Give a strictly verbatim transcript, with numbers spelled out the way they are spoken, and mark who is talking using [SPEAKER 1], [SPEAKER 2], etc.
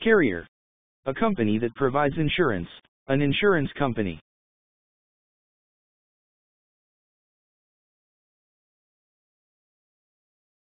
[SPEAKER 1] Carrier. A company that provides insurance. An insurance company.